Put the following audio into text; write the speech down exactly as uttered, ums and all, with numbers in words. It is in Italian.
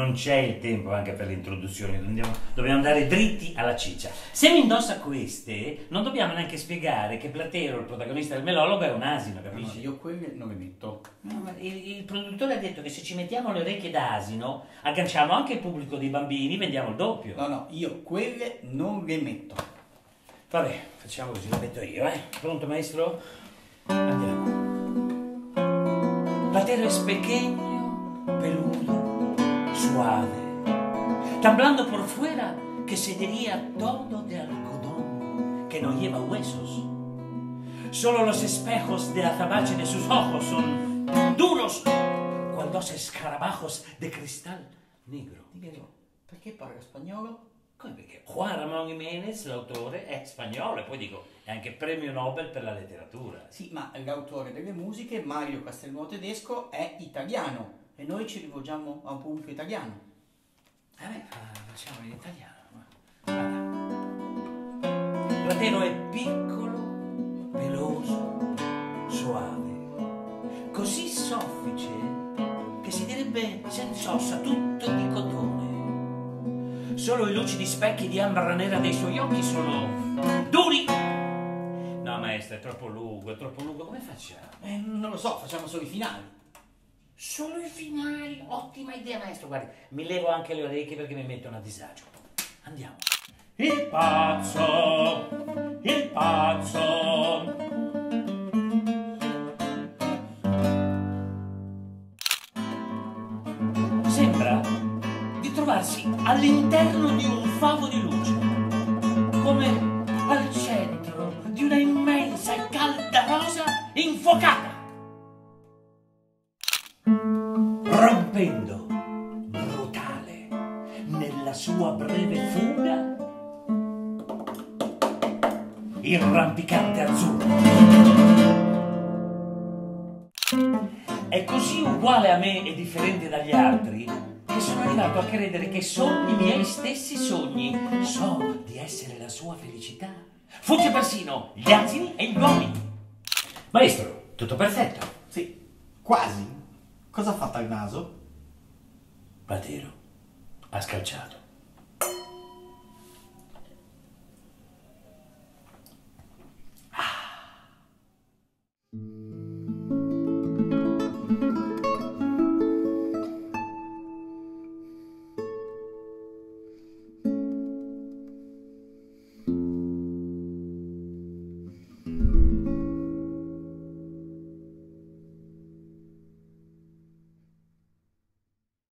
non c'è il tempo anche per le introduzioni, andiamo, dobbiamo andare dritti alla ciccia. Se mi indossa queste, non dobbiamo neanche spiegare che Platero, il protagonista del melologo, è un asino, capisci? No, io quelle non le metto. No, ma il, il produttore ha detto che se ci mettiamo le orecchie d'asino, agganciamo anche il pubblico dei bambini, vendiamo il doppio. No, no, io quelle non le metto. Vabbè, facciamo così, lo metto io, eh? Pronto, maestro? Andiamo. Platero es pequeño, peludo, suave, temblando por fuera que se diría todo de algodón, que no lleva huesos. Solo los espejos de azabache de sus ojos son duros, cual dos escarabajos de cristal negro. Digalo, perché parla spagnolo? Come perché? Juan Ramón Jiménez, l'autore, è spagnolo e poi dico, è anche premio Nobel per la letteratura. Sì, ma l'autore delle musiche, Mario Castelnuovo Tedesco, è italiano e noi ci rivolgiamo a un pubblico italiano. Vabbè, facciamo in italiano. Guarda. Platero è piccolo, peloso, suave, così soffice che si direbbe senza ossa, tutto di cotone. Solo i lucidi specchi di ambra nera dei suoi occhi sono duri. No, maestra, è troppo lungo, è troppo lungo, come facciamo? Eh, non lo so, facciamo solo i finali. Solo i finali? Ottima idea, maestro, guardi, mi levo anche le orecchie perché mi mettono a disagio. Andiamo. Il pazzo, il pazzo. Sembra di trovarsi all'interno di un favo di luce, come al centro di una immensa e calda rosa infuocata, rompendo, brutale, nella sua breve fuga, il rampicante azzurro. È così uguale a me e differente dagli altri che sono arrivato a credere che sogni i miei stessi sogni. So di essere la sua felicità. Fugge persino gli asini e gli uomini. Maestro, tutto perfetto. Sì, quasi. Cosa ha fatto al naso? Platero ha scalciato.